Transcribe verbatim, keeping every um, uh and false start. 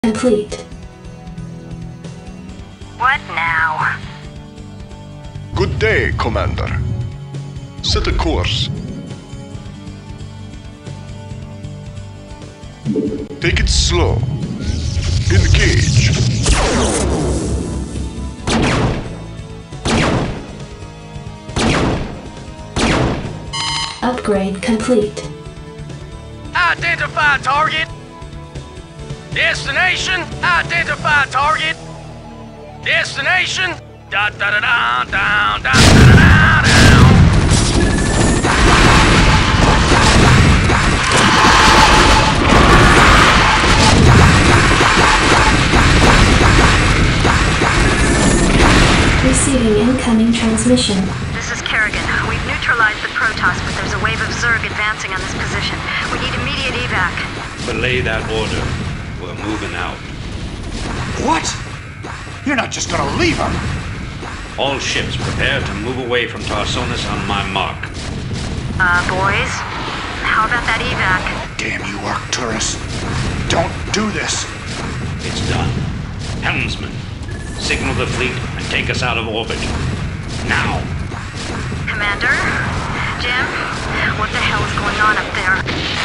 complete. What now? Good day, Commander. Set a course. Take it slow. Engage. Upgrade complete. Identify target. Destination. Identify target. Destination. Da da da da da da da da da. Receiving incoming transmission. This is Kerrigan. We've neutralized the Protoss, but there's a wave of Zerg advancing on this position. We need immediate evac. Belay that order. We're moving out. What? You're not just gonna leave them? All ships prepare to move away from Tarsonis on my mark. Uh, boys? How about that evac? Damn you, Arcturus. Don't do this. It's done. Helmsman, signal the fleet and take us out of orbit. Now! Commander? Jim? What the hell is going on up there?